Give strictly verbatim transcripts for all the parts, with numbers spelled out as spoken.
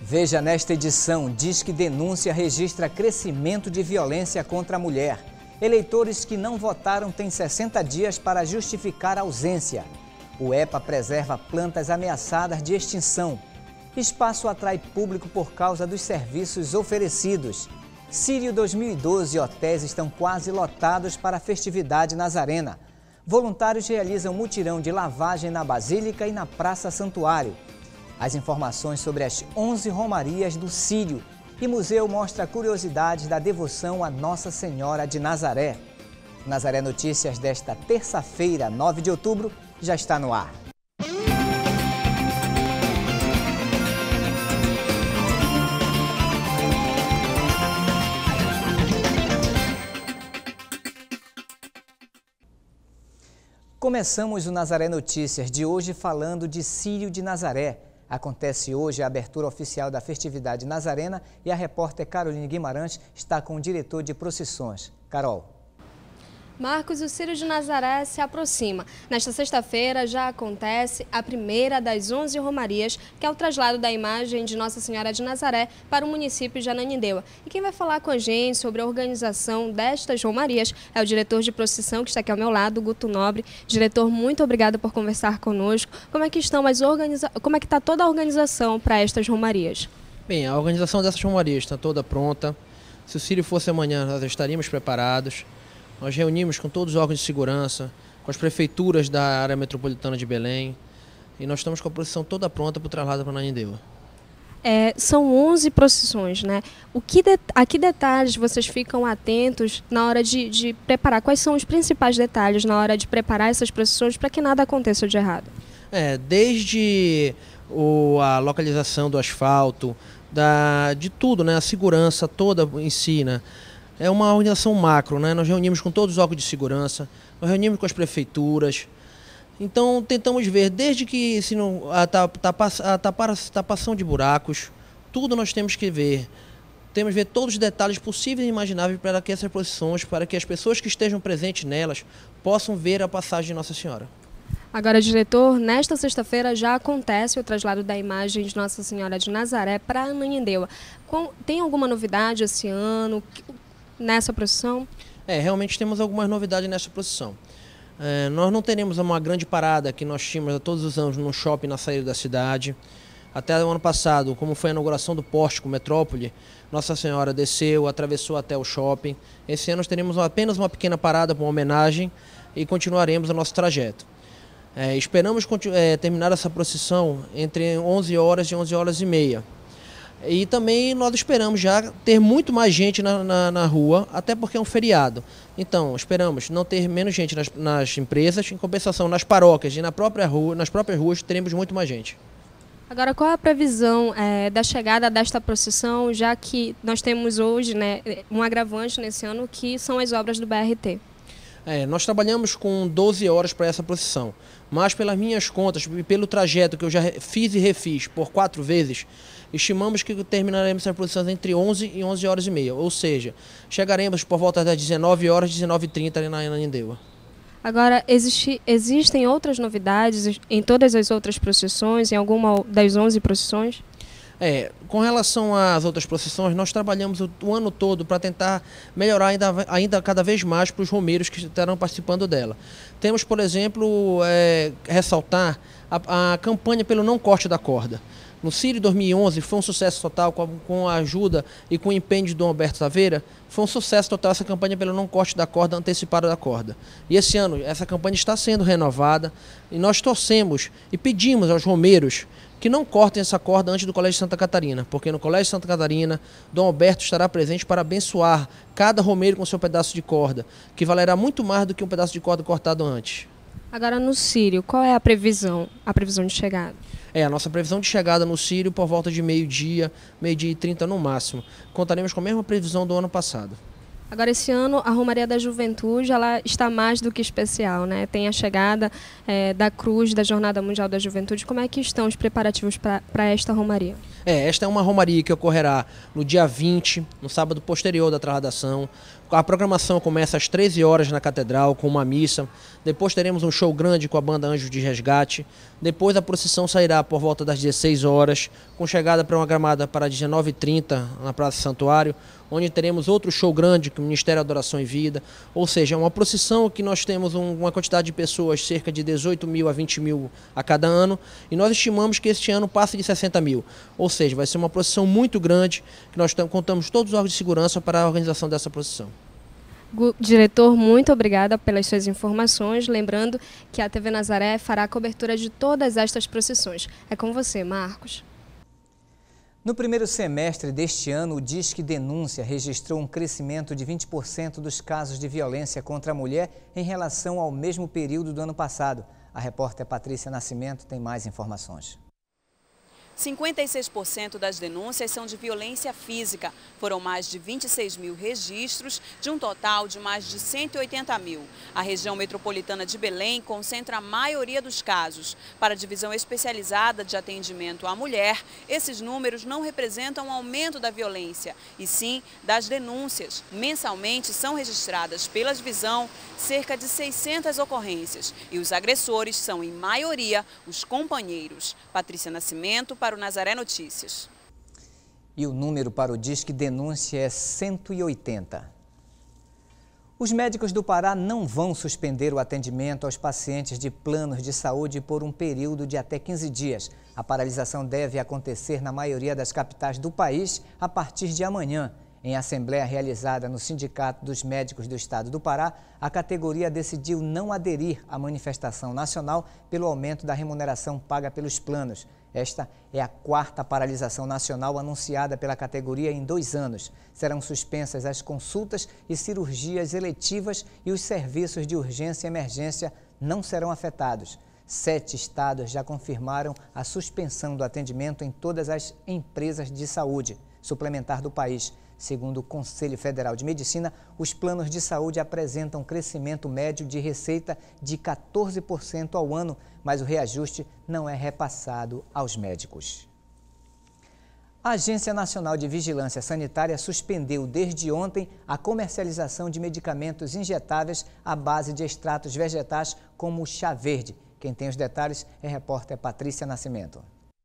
Veja nesta edição, Disque Denúncia registra crescimento de violência contra a mulher. Eleitores que não votaram têm sessenta dias para justificar a ausência. O EPA preserva plantas ameaçadas de extinção. Espaço atrai público por causa dos serviços oferecidos. Sírio dois mil e doze hotéis estão quase lotados para a festividade nazarena. Voluntários realizam mutirão de lavagem na Basílica e na Praça Santuário. As informações sobre as onze romarias do Sírio e museu mostra curiosidades da devoção a Nossa Senhora de Nazaré. Nazaré Notícias desta terça-feira, nove de outubro, já está no ar. Começamos o Nazaré Notícias de hoje falando de Sírio de Nazaré. Acontece hoje a abertura oficial da festividade nazarena e a repórter Caroline Guimarães está com o diretor de procissões. Carol. Marcos, o Sírio de Nazaré se aproxima. Nesta sexta-feira já acontece a primeira das onze romarias, que é o traslado da imagem de Nossa Senhora de Nazaré para o município de Ananindeua. E quem vai falar com a gente sobre a organização destas romarias é o diretor de procissão, que está aqui ao meu lado, Guto Nobre. Diretor, muito obrigada por conversar conosco. Como é que estão as organiza... Como é que está toda a organização para estas romarias? Bem, a organização dessas romarias está toda pronta. Se o Sírio fosse amanhã, nós estaríamos preparados. Nós reunimos com todos os órgãos de segurança, com as prefeituras da área metropolitana de Belém, e nós estamos com a procissão toda pronta para o traslado para Ananindeua. É, são onze procissões, né? O que de, a que detalhes vocês ficam atentos na hora de, de preparar? Quais são os principais detalhes na hora de preparar essas procissões para que nada aconteça de errado? É, desde o, a localização do asfalto, da, de tudo, né? A segurança toda em si, né? É uma organização macro, né? Nós reunimos com todos os órgãos de segurança, nós reunimos com as prefeituras. Então tentamos ver, desde que se não, a, tapa, a tapa, tapação de buracos, tudo nós temos que ver. Temos que ver todos os detalhes possíveis e imagináveis para que essas procissões, para que as pessoas que estejam presentes nelas possam ver a passagem de Nossa Senhora. Agora, diretor, nesta sexta-feira já acontece o traslado da imagem de Nossa Senhora de Nazaré para Ananindeua. Tem alguma novidade esse ano nessa procissão? É, realmente temos algumas novidades nessa procissão. É, nós não teremos uma grande parada que nós tínhamos todos os anos no shopping na saída da cidade. Até o ano passado, como foi a inauguração do Pórtico Metrópole, Nossa Senhora desceu, atravessou até o shopping. Esse ano nós teremos apenas uma pequena parada para uma homenagem e continuaremos o nosso trajeto. É, esperamos é, terminar essa procissão entre onze horas e onze horas e meia. E também nós esperamos já ter muito mais gente na, na, na rua, até porque é um feriado. Então, esperamos não ter menos gente nas, nas empresas, em compensação nas paróquias e na própria rua, nas próprias ruas teremos muito mais gente. Agora, qual é a previsão é, da chegada desta procissão, já que nós temos hoje, né, um agravante nesse ano, que são as obras do B R T? É, nós trabalhamos com doze horas para essa procissão, mas pelas minhas contas e pelo trajeto que eu já fiz e refiz por quatro vezes, estimamos que terminaremos essa procissão entre onze e onze horas e meia, ou seja, chegaremos por volta das dezenove horas, dezenove e trinta ali na Ananindeua. Agora, existe, existem outras novidades em todas as outras procissões, em alguma das onze procissões? É, com relação às outras procissões, nós trabalhamos o, o ano todo para tentar melhorar ainda, ainda cada vez mais para os romeiros que estarão participando dela. Temos, por exemplo, é, ressaltar a, a campanha pelo não corte da corda. No Sírio dois mil e onze foi um sucesso total, com a, com a ajuda e com o empenho de Dom Alberto Taveira, foi um sucesso total essa campanha pelo não corte da corda, antecipada da corda. E esse ano essa campanha está sendo renovada e nós torcemos e pedimos aos romeiros que não cortem essa corda antes do Colégio Santa Catarina, porque no Colégio Santa Catarina, Dom Alberto estará presente para abençoar cada romeiro com seu pedaço de corda, que valerá muito mais do que um pedaço de corda cortado antes. Agora no Sírio, qual é a previsão, a previsão de chegada? É, a nossa previsão de chegada no Sírio por volta de meio-dia, meio-dia e trinta no máximo. Contaremos com a mesma previsão do ano passado. Agora, esse ano, a Romaria da Juventude ela está mais do que especial, né? Tem a chegada é, da Cruz da Jornada Mundial da Juventude. Como é que estão os preparativos para esta Romaria? É, esta é uma Romaria que ocorrerá no dia vinte, no sábado posterior da trasladação, A programação começa às treze horas na Catedral, com uma missa. Depois teremos um show grande com a banda Anjos de Resgate. Depois a procissão sairá por volta das dezesseis horas, com chegada programada para dezenove e trinta na Praça Santuário, onde teremos outro show grande com o Ministério da Adoração e Vida. Ou seja, uma procissão que nós temos uma quantidade de pessoas, cerca de dezoito mil a vinte mil a cada ano. E nós estimamos que este ano passe de sessenta mil. Ou seja, vai ser uma procissão muito grande, que nós contamos todos os órgãos de segurança para a organização dessa procissão. Diretor, muito obrigada pelas suas informações. Lembrando que a T V Nazaré fará a cobertura de todas estas procissões. É com você, Marcos. No primeiro semestre deste ano, o Disque Denúncia registrou um crescimento de vinte por cento dos casos de violência contra a mulher em relação ao mesmo período do ano passado. A repórter Patrícia Nascimento tem mais informações. cinquenta e seis por cento das denúncias são de violência física. Foram mais de vinte e seis mil registros, de um total de mais de cento e oitenta mil. A região metropolitana de Belém concentra a maioria dos casos. Para a divisão especializada de atendimento à mulher, esses números não representam um aumento da violência, e sim das denúncias. Mensalmente são registradas pela divisão cerca de seiscentas ocorrências, e os agressores são, em maioria, os companheiros. Patrícia Nascimento, para o Nazaré Notícias. E o número para o Disque Denúncia é cento e oitenta. Os médicos do Pará não vão suspender o atendimento aos pacientes de planos de saúde por um período de até quinze dias. A paralisação deve acontecer na maioria das capitais do país a partir de amanhã. Em assembleia realizada no Sindicato dos Médicos do Estado do Pará, a categoria decidiu não aderir à manifestação nacional pelo aumento da remuneração paga pelos planos. Esta é a quarta paralisação nacional anunciada pela categoria em dois anos. Serão suspensas as consultas e cirurgias eletivas e os serviços de urgência e emergência não serão afetados. Sete estados já confirmaram a suspensão do atendimento em todas as empresas de saúde suplementar do país. Segundo o Conselho Federal de Medicina, os planos de saúde apresentam crescimento médio de receita de quatorze por cento ao ano, mas o reajuste não é repassado aos médicos. A Agência Nacional de Vigilância Sanitária suspendeu desde ontem a comercialização de medicamentos injetáveis à base de extratos vegetais como o chá verde. Quem tem os detalhes é a repórter Patrícia Nascimento.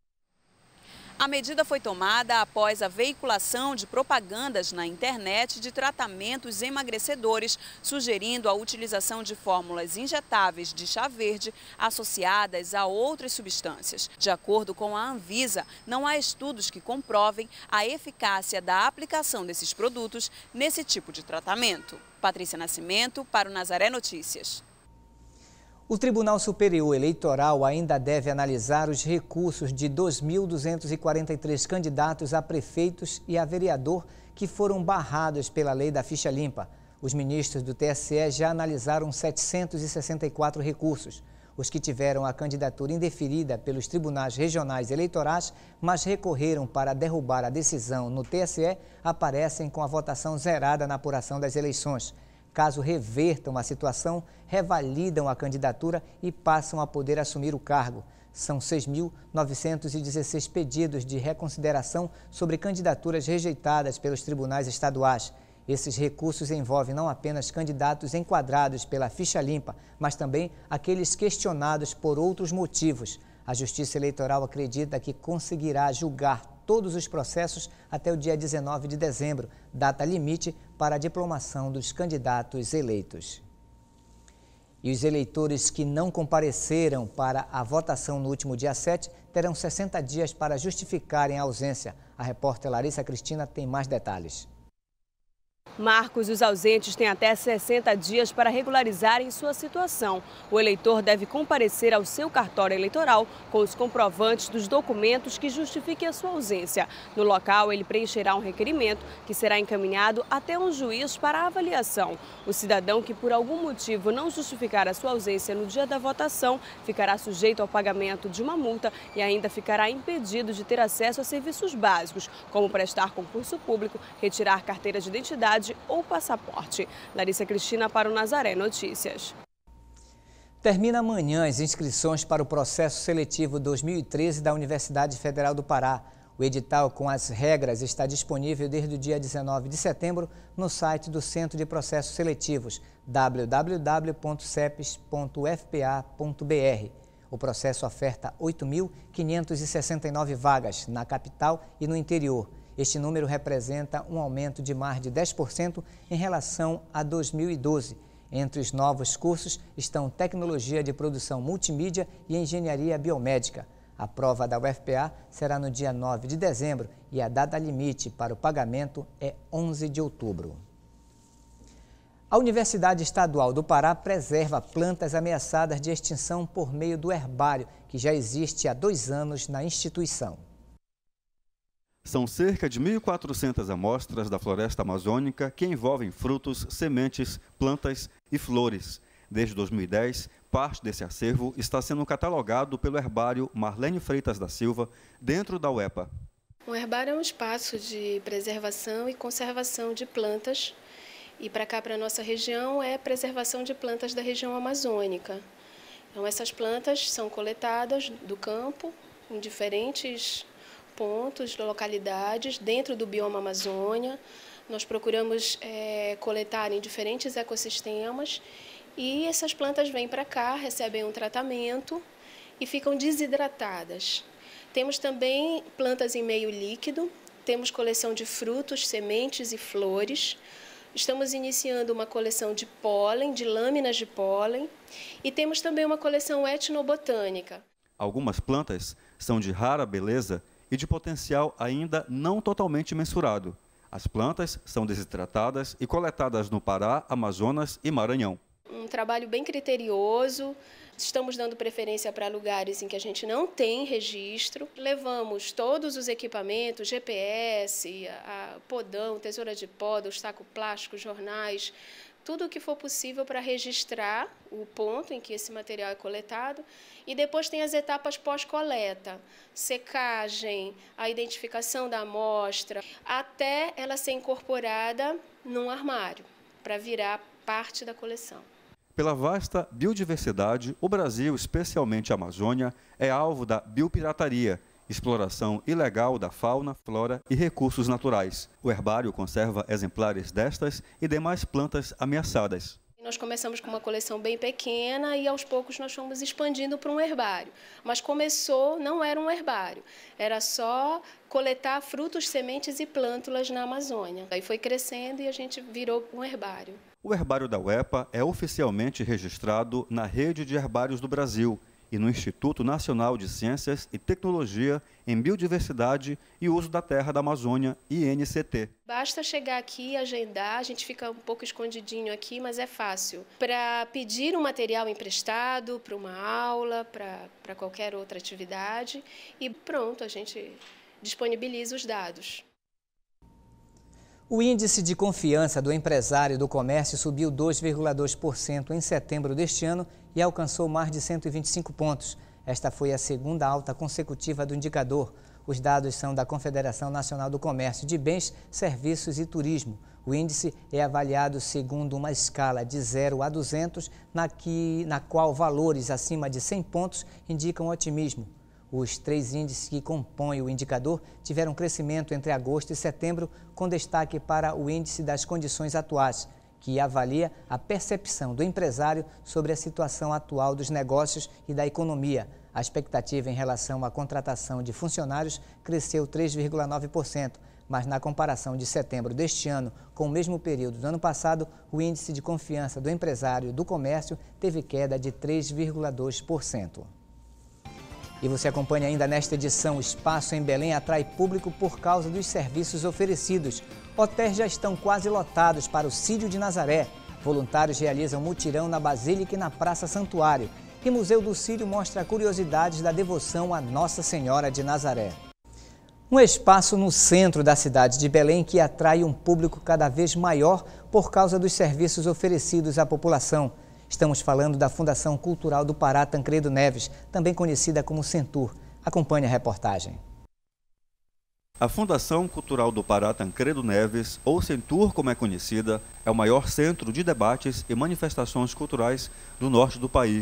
A medida foi tomada após a veiculação de propagandas na internet de tratamentos emagrecedores, sugerindo a utilização de fórmulas injetáveis de chá verde associadas a outras substâncias. De acordo com a Anvisa, não há estudos que comprovem a eficácia da aplicação desses produtos nesse tipo de tratamento. Patrícia Nascimento, para o Nazaré Notícias. O Tribunal Superior Eleitoral ainda deve analisar os recursos de dois mil duzentos e quarenta e três candidatos a prefeitos e a vereador que foram barrados pela lei da ficha limpa. Os ministros do T S E já analisaram setecentos e sessenta e quatro recursos. Os que tiveram a candidatura indeferida pelos tribunais regionais eleitorais, mas recorreram para derrubar a decisão no T S E, aparecem com a votação zerada na apuração das eleições. Caso revertam a situação, revalidam a candidatura e passam a poder assumir o cargo. São seis mil novecentos e dezesseis pedidos de reconsideração sobre candidaturas rejeitadas pelos tribunais estaduais. Esses recursos envolvem não apenas candidatos enquadrados pela ficha limpa, mas também aqueles questionados por outros motivos. A Justiça Eleitoral acredita que conseguirá julgar todos os processos até o dia dezenove de dezembro, data limite para a diplomação dos candidatos eleitos. E os eleitores que não compareceram para a votação no último dia sete terão sessenta dias para justificarem a ausência. A repórter Larissa Cristina tem mais detalhes. Marcos, os ausentes têm até sessenta dias para regularizarem sua situação. O eleitor deve comparecer ao seu cartório eleitoral com os comprovantes dos documentos que justifiquem a sua ausência. No local, ele preencherá um requerimento que será encaminhado até um juiz para avaliação. O cidadão que por algum motivo não justificar a sua ausência no dia da votação ficará sujeito ao pagamento de uma multa e ainda ficará impedido de ter acesso a serviços básicos, como prestar concurso público, retirar carteira de identidade ou passaporte. Larissa Cristina, para o Nazaré Notícias. Termina amanhã as inscrições para o processo seletivo dois mil e treze da Universidade Federal do Pará. O edital com as regras está disponível desde o dia dezenove de setembro no site do Centro de Processos Seletivos, w w w ponto cepes ponto f p a ponto b r. O processo oferta oito mil quinhentas e sessenta e nove vagas na capital e no interior. Este número representa um aumento de mais de dez por cento em relação a dois mil e doze. Entre os novos cursos estão Tecnologia de Produção Multimídia e Engenharia Biomédica. A prova da U F P A será no dia nove de dezembro e a data limite para o pagamento é onze de outubro. A Universidade Estadual do Pará preserva plantas ameaçadas de extinção por meio do herbário, que já existe há dois anos na instituição. São cerca de mil e quatrocentas amostras da floresta amazônica que envolvem frutos, sementes, plantas e flores. Desde dois mil e dez, parte desse acervo está sendo catalogado pelo herbário Marlene Freitas da Silva, dentro da U E P A. O herbário é um espaço de preservação e conservação de plantas. E para cá, para a nossa região, é preservação de plantas da região amazônica. Então, essas plantas são coletadas do campo, em diferentes pontos, localidades, dentro do bioma Amazônia. Nós procuramos é, coletar em diferentes ecossistemas e essas plantas vêm para cá, recebem um tratamento e ficam desidratadas. Temos também plantas em meio líquido, temos coleção de frutos, sementes e flores. Estamos iniciando uma coleção de pólen, de lâminas de pólen, e temos também uma coleção etnobotânica. Algumas plantas são de rara beleza e de potencial ainda não totalmente mensurado. As plantas são desidratadas e coletadas no Pará, Amazonas e Maranhão. Um trabalho bem criterioso, estamos dando preferência para lugares em que a gente não tem registro. Levamos todos os equipamentos, G P S, a podão, tesoura de poda, os tacos plásticos, jornais, tudo o que for possível para registrar o ponto em que esse material é coletado. E depois tem as etapas pós-coleta, secagem, a identificação da amostra, até ela ser incorporada num armário, para virar parte da coleção. Pela vasta biodiversidade, o Brasil, especialmente a Amazônia, é alvo da biopirataria, exploração ilegal da fauna, flora e recursos naturais. O herbário conserva exemplares destas e demais plantas ameaçadas. Nós começamos com uma coleção bem pequena e aos poucos nós fomos expandindo para um herbário. Mas começou, não era um herbário, era só coletar frutos, sementes e plântulas na Amazônia. Aí foi crescendo e a gente virou um herbário. O herbário da U E P A é oficialmente registrado na Rede de Herbários do Brasil e no Instituto Nacional de Ciências e Tecnologia em Biodiversidade e Uso da Terra da Amazônia, I N C T. Basta chegar aqui, agendar, a gente fica um pouco escondidinho aqui, mas é fácil. Para pedir um material emprestado, para uma aula, para, para qualquer outra atividade e pronto, a gente disponibiliza os dados. O índice de confiança do empresário do comércio subiu dois vírgula dois por cento em setembro deste ano e alcançou mais de cento e vinte e cinco pontos. Esta foi a segunda alta consecutiva do indicador. Os dados são da Confederação Nacional do Comércio de Bens, Serviços e Turismo. O índice é avaliado segundo uma escala de zero a duzentos, na, que, na qual valores acima de cem pontos indicam otimismo. Os três índices que compõem o indicador tiveram crescimento entre agosto e setembro, com destaque para o índice das condições atuais, que avalia a percepção do empresário sobre a situação atual dos negócios e da economia. A expectativa em relação à contratação de funcionários cresceu três vírgula nove por cento, mas na comparação de setembro deste ano com o mesmo período do ano passado, o índice de confiança do empresário do comércio teve queda de três vírgula dois por cento. E você acompanha ainda nesta edição, o espaço em Belém atrai público por causa dos serviços oferecidos. Hotéis já estão quase lotados para o Círio de Nazaré. Voluntários realizam mutirão na Basílica e na Praça Santuário. E o Museu do Círio mostra curiosidades da devoção a Nossa Senhora de Nazaré. Um espaço no centro da cidade de Belém que atrai um público cada vez maior por causa dos serviços oferecidos à população. Estamos falando da Fundação Cultural do Pará Tancredo Neves, também conhecida como Centur. Acompanhe a reportagem. A Fundação Cultural do Pará Tancredo Neves, ou Centur como é conhecida, é o maior centro de debates e manifestações culturais do norte do país.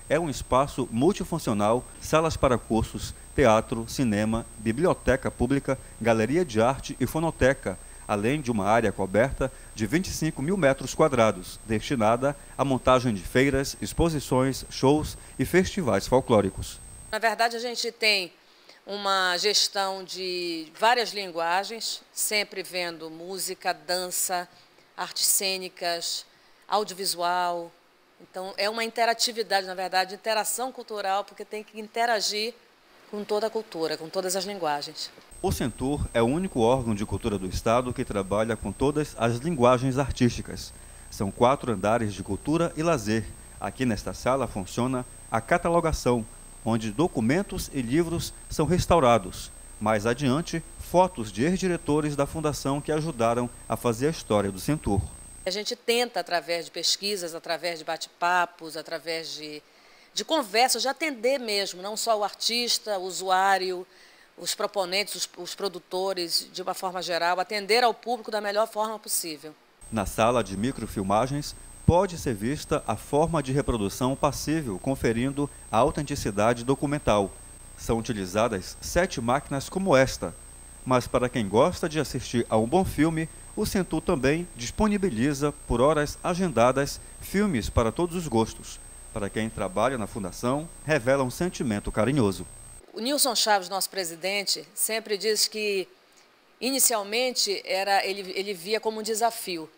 é um espaço multifuncional, salas para cursos, teatro, cinema, biblioteca pública, galeria de arte e fonoteca, além de uma área coberta de vinte e cinco mil metros quadrados, destinada à montagem de feiras, exposições, shows e festivais folclóricos. Na verdade, a gente tem uma gestão de várias linguagens, sempre vendo música, dança, artes cênicas, audiovisual. Então, é uma interatividade, na verdade, interação cultural, porque tem que interagir com toda a cultura, com todas as linguagens. O Centur é o único órgão de cultura do Estado que trabalha com todas as linguagens artísticas. São quatro andares de cultura e lazer. Aqui nesta sala funciona a catalogação, onde documentos e livros são restaurados. Mais adiante, fotos de ex-diretores da Fundação que ajudaram a fazer a história do Centur. A gente tenta, através de pesquisas, através de bate-papos, através de, de conversas, de atender mesmo, não só o artista, o usuário, os proponentes, os, os produtores, de uma forma geral, atender ao público da melhor forma possível. Na sala de microfilmagens, pode ser vista a forma de reprodução passível, conferindo a autenticidade documental. São utilizadas sete máquinas como esta, mas para quem gosta de assistir a um bom filme, o Centur também disponibiliza, por horas agendadas, filmes para todos os gostos. Para quem trabalha na Fundação, revela um sentimento carinhoso. O Nilson Chaves, nosso presidente, sempre diz que, inicialmente, era, ele, ele via como um desafio.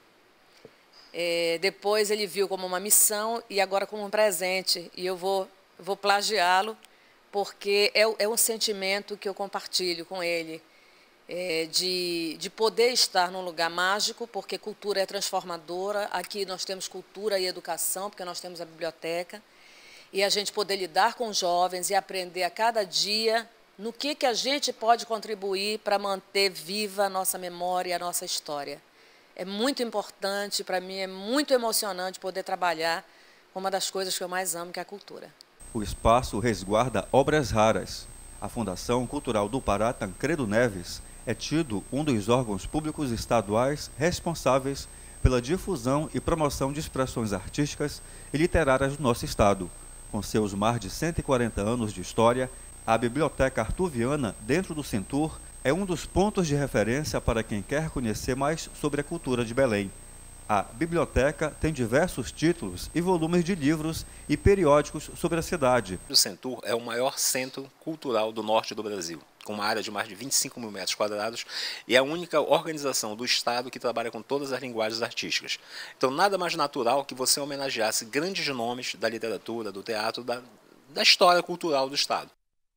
É, depois ele viu como uma missão e agora como um presente. E eu vou, vou plagiá-lo, porque é, é um sentimento que eu compartilho com ele. É, de, de poder estar num lugar mágico, porque cultura é transformadora. Aqui nós temos cultura e educação, porque nós temos a biblioteca. E a gente poder lidar com jovens e aprender a cada dia no que, que a gente pode contribuir para manter viva a nossa memória e a nossa história. É muito importante, para mim é muito emocionante poder trabalhar com uma das coisas que eu mais amo, que é a cultura. O espaço resguarda obras raras. A Fundação Cultural do Pará, Tancredo Neves, é tido um dos órgãos públicos estaduais responsáveis pela difusão e promoção de expressões artísticas e literárias do nosso estado. Com seus mais de cento e quarenta anos de história, a Biblioteca Arthur Viana, dentro do Centur, é um dos pontos de referência para quem quer conhecer mais sobre a cultura de Belém. A biblioteca tem diversos títulos e volumes de livros e periódicos sobre a cidade. O Centur é o maior centro cultural do norte do Brasil, com uma área de mais de vinte e cinco mil metros quadrados, e é a única organização do Estado que trabalha com todas as linguagens artísticas. Então, nada mais natural que você homenageasse grandes nomes da literatura, do teatro, da, da história cultural do Estado.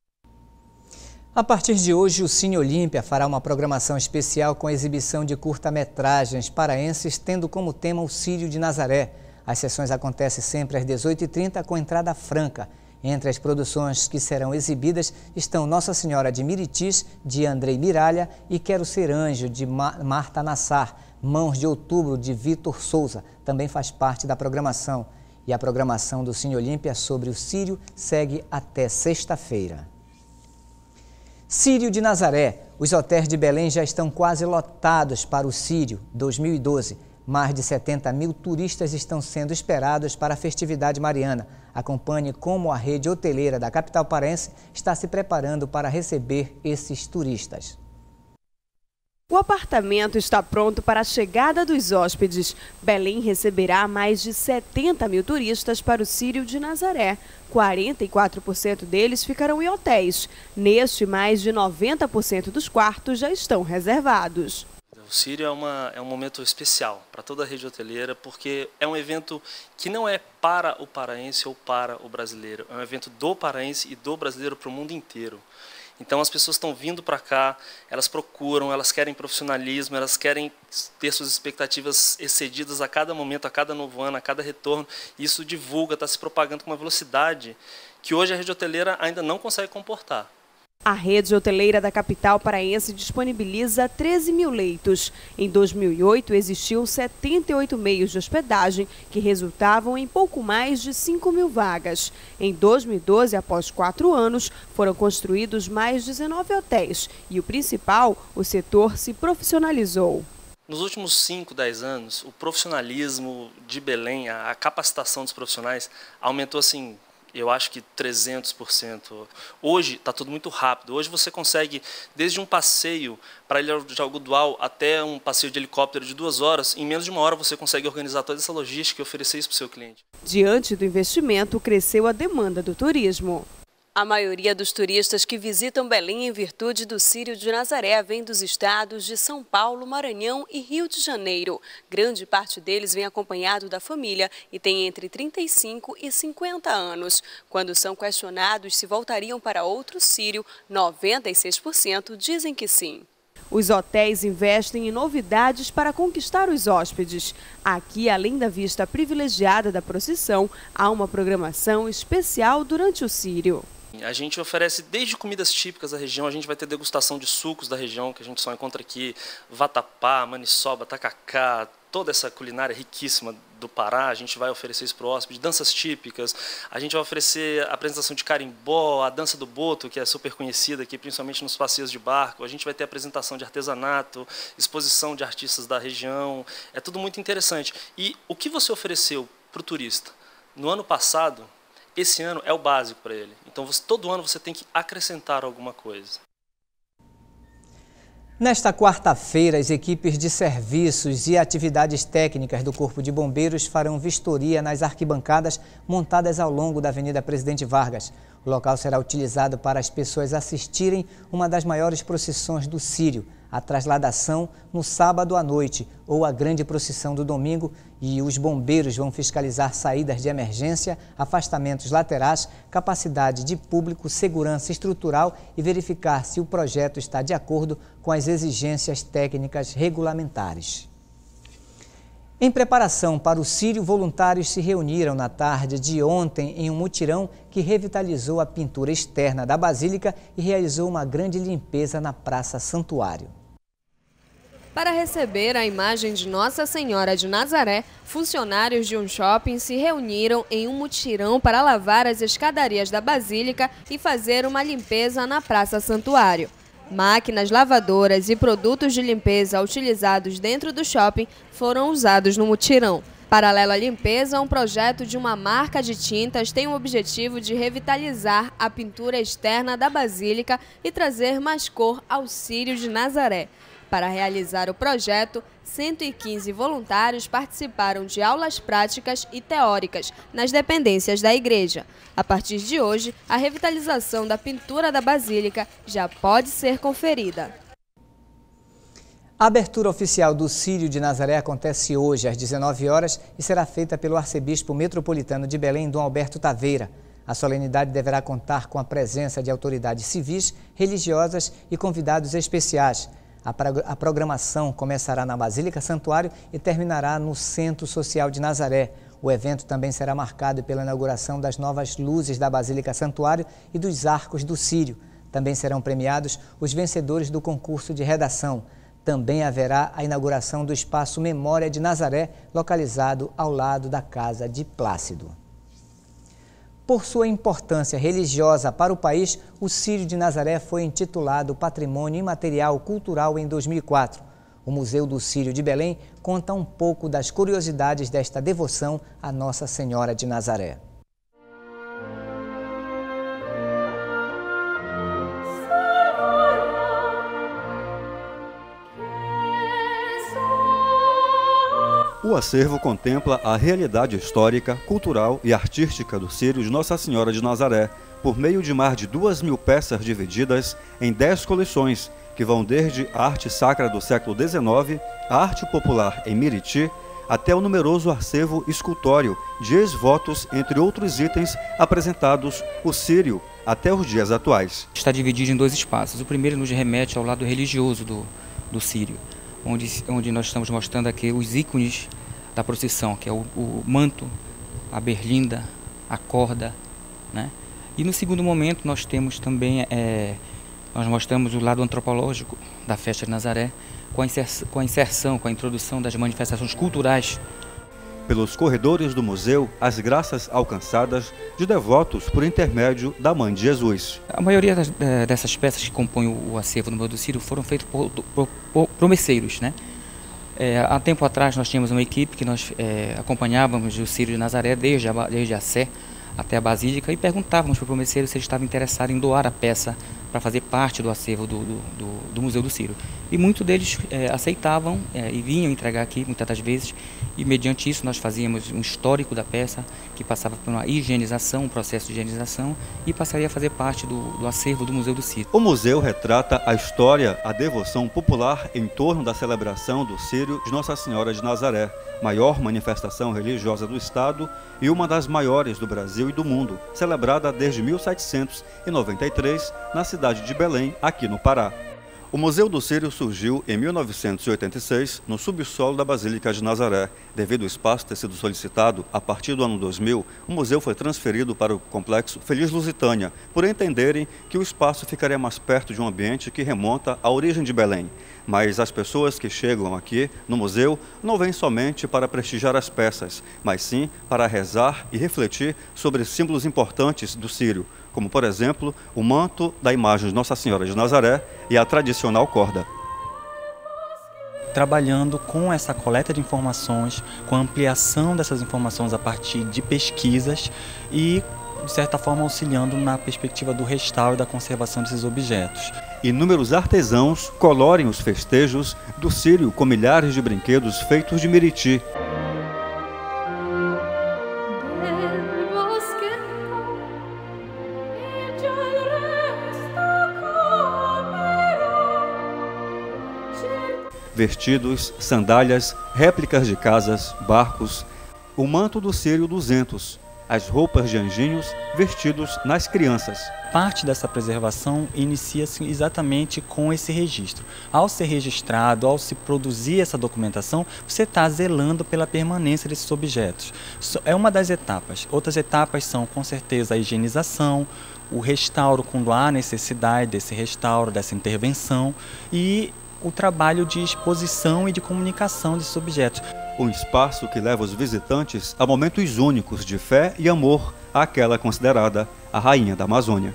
A partir de hoje, o Cine Olímpia fará uma programação especial com a exibição de curta-metragens paraenses, tendo como tema o Círio de Nazaré. As sessões acontecem sempre às dezoito e trinta, com entrada franca. Entre as produções que serão exibidas estão Nossa Senhora de Miritis, de Andrei Miralha, e Quero Ser Anjo, de Marta Nassar. Mãos de Outubro, de Vitor Souza, também faz parte da programação. E a programação do Cine Olímpia sobre o Círio segue até sexta-feira. Círio de Nazaré. Os hotéis de Belém já estão quase lotados para o Círio dois mil e doze. Mais de setenta mil turistas estão sendo esperados para a festividade mariana. Acompanhe como a rede hoteleira da capital paraense está se preparando para receber esses turistas. O apartamento está pronto para a chegada dos hóspedes. Belém receberá mais de setenta mil turistas para o Círio de Nazaré. quarenta e quatro por cento deles ficarão em hotéis. Neste, mais de noventa por cento dos quartos já estão reservados. O Círio é, uma, é um momento especial para toda a rede hoteleira, porque é um evento que não é para o paraense ou para o brasileiro. É um evento do paraense e do brasileiro para o mundo inteiro. Então as pessoas estão vindo para cá, elas procuram, elas querem profissionalismo, elas querem ter suas expectativas excedidas a cada momento, a cada novo ano, a cada retorno. Isso divulga, está se propagando com uma velocidade que hoje a rede hoteleira ainda não consegue comportar. A rede hoteleira da capital paraense disponibiliza treze mil leitos. Em dois mil e oito, existiam setenta e oito meios de hospedagem, que resultavam em pouco mais de cinco mil vagas. Em dois mil e doze, após quatro anos, foram construídos mais dezenove hotéis. E o principal, o setor se profissionalizou. Nos últimos cinco, dez anos, o profissionalismo de Belém, a capacitação dos profissionais aumentou assim Eu acho que trezentos por cento. Hoje está tudo muito rápido. Hoje você consegue, desde um passeio para a Ilha de Algodoal até um passeio de helicóptero de duas horas, em menos de uma hora você consegue organizar toda essa logística e oferecer isso para o seu cliente. Diante do investimento, cresceu a demanda do turismo. A maioria dos turistas que visitam Belém em virtude do Círio de Nazaré vem dos estados de São Paulo, Maranhão e Rio de Janeiro. Grande parte deles vem acompanhado da família e tem entre trinta e cinco e cinquenta anos. Quando são questionados se voltariam para outro Círio, noventa e seis por cento dizem que sim. Os hotéis investem em novidades para conquistar os hóspedes. Aqui, além da vista privilegiada da procissão, há uma programação especial durante o Círio. A gente oferece desde comidas típicas da região, a gente vai ter degustação de sucos da região, que a gente só encontra aqui, vatapá, maniçoba, tacacá, toda essa culinária riquíssima do Pará, a gente vai oferecer isso para o hóspede, danças típicas, a gente vai oferecer a apresentação de carimbó, a dança do boto, que é super conhecida aqui, principalmente nos passeios de barco, a gente vai ter apresentação de artesanato, exposição de artistas da região, é tudo muito interessante. E o que você ofereceu para o turista no ano passado, esse ano é o básico para ele. Então, você, todo ano você tem que acrescentar alguma coisa. Nesta quarta-feira, as equipes de serviços e atividades técnicas do Corpo de Bombeiros farão vistoria nas arquibancadas montadas ao longo da Avenida Presidente Vargas. O local será utilizado para as pessoas assistirem uma das maiores procissões do Círio, a trasladação no sábado à noite ou a grande procissão do domingo, e os bombeiros vão fiscalizar saídas de emergência, afastamentos laterais, capacidade de público, segurança estrutural e verificar se o projeto está de acordo com as exigências técnicas regulamentares. Em preparação para o Círio, voluntários se reuniram na tarde de ontem em um mutirão que revitalizou a pintura externa da Basílica e realizou uma grande limpeza na Praça Santuário. Para receber a imagem de Nossa Senhora de Nazaré, funcionários de um shopping se reuniram em um mutirão para lavar as escadarias da Basílica e fazer uma limpeza na Praça Santuário. Máquinas lavadoras e produtos de limpeza utilizados dentro do shopping foram usados no mutirão. Paralelo à limpeza, um projeto de uma marca de tintas tem o objetivo de revitalizar a pintura externa da Basílica e trazer mais cor ao Círio de Nazaré. Para realizar o projeto, cento e quinze voluntários participaram de aulas práticas e teóricas nas dependências da igreja. A partir de hoje, a revitalização da pintura da Basílica já pode ser conferida. A abertura oficial do Círio de Nazaré acontece hoje às dezenove horas e será feita pelo arcebispo metropolitano de Belém, Dom Alberto Taveira. A solenidade deverá contar com a presença de autoridades civis, religiosas e convidados especiais. A programação começará na Basílica Santuário e terminará no Centro Social de Nazaré. O evento também será marcado pela inauguração das novas luzes da Basílica Santuário e dos arcos do Círio. Também serão premiados os vencedores do concurso de redação. Também haverá a inauguração do Espaço Memória de Nazaré, localizado ao lado da Casa de Plácido. Por sua importância religiosa para o país, o Círio de Nazaré foi intitulado Patrimônio Imaterial Cultural em dois mil e quatro. O Museu do Círio de Belém conta um pouco das curiosidades desta devoção à Nossa Senhora de Nazaré. O acervo contempla a realidade histórica, cultural e artística do Círio de Nossa Senhora de Nazaré, por meio de mais de duas mil peças divididas em dez coleções, que vão desde a arte sacra do século dezenove, a arte popular em Miriti, até o numeroso acervo escultório de ex-votos, entre outros itens apresentados o Círio até os dias atuais. Está dividido em dois espaços. O primeiro nos remete ao lado religioso do, do Círio, onde, onde nós estamos mostrando aqui os ícones da procissão, que é o, o manto, a berlinda, a corda, né? E no segundo momento nós temos também, é, nós mostramos o lado antropológico da festa de Nazaré, com a, inserção, com a inserção, com a introdução das manifestações culturais. Pelos corredores do museu, as graças alcançadas de devotos por intermédio da Mãe de Jesus. A maioria das, dessas peças que compõem o acervo no Museu do Círio foram feitas por, por, por promesseiros, né? É, há tempo atrás nós tínhamos uma equipe que nós é, acompanhávamos o Círio de Nazaré desde a, desde a Sé até a Basílica e perguntávamos para o promesseiro se ele estava interessado em doar a peça para fazer parte do acervo do, do, do, do Museu do Círio. E muitos deles é, aceitavam é, e vinham entregar aqui muitas das vezes, e mediante isso nós fazíamos um histórico da peça, que passava por uma higienização, um processo de higienização, e passaria a fazer parte do, do acervo do Museu do Círio. O museu retrata a história, a devoção popular em torno da celebração do Círio de Nossa Senhora de Nazaré, maior manifestação religiosa do Estado e uma das maiores do Brasil e do mundo, celebrada desde mil setecentos e noventa e três na cidade de Belém, aqui no Pará. O Museu do Círio surgiu em mil novecentos e oitenta e seis no subsolo da Basílica de Nazaré. Devido ao espaço ter sido solicitado, a partir do ano dois mil, o museu foi transferido para o complexo Feliz Lusitânia, por entenderem que o espaço ficaria mais perto de um ambiente que remonta à origem de Belém. Mas as pessoas que chegam aqui no museu não vêm somente para prestigiar as peças, mas sim para rezar e refletir sobre símbolos importantes do Círio, como, por exemplo, o manto da imagem de Nossa Senhora de Nazaré e a tradicional corda. Trabalhando com essa coleta de informações, com a ampliação dessas informações a partir de pesquisas e, de certa forma, auxiliando na perspectiva do restauro e da conservação desses objetos. Inúmeros artesãos colorem os festejos do Círio com milhares de brinquedos feitos de miriti. Vestidos, sandálias, réplicas de casas, barcos, o manto do Círio duzentos, as roupas de anjinhos vestidos nas crianças. Parte dessa preservação inicia-se exatamente com esse registro. Ao ser registrado, ao se produzir essa documentação, você está zelando pela permanência desses objetos. É uma das etapas. Outras etapas são, com certeza, a higienização, o restauro quando há necessidade desse restauro, dessa intervenção, e o trabalho de exposição e de comunicação desses objetos. Um espaço que leva os visitantes a momentos únicos de fé e amor àquela considerada a rainha da Amazônia.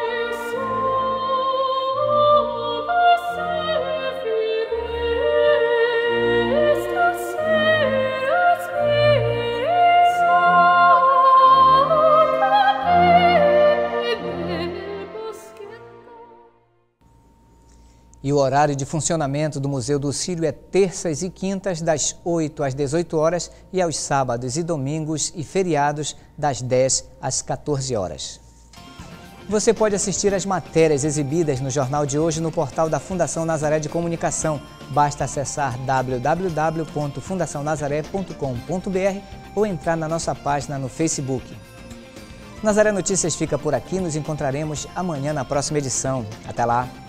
E o horário de funcionamento do Museu do Círio é terças e quintas, das oito às dezoito horas, e aos sábados e domingos e feriados, das dez às quatorze horas. Você pode assistir às matérias exibidas no Jornal de Hoje no portal da Fundação Nazaré de Comunicação. Basta acessar w w w ponto fundação nazaré ponto com ponto b r ou entrar na nossa página no Facebook. Nazaré Notícias fica por aqui, nos encontraremos amanhã na próxima edição. Até lá!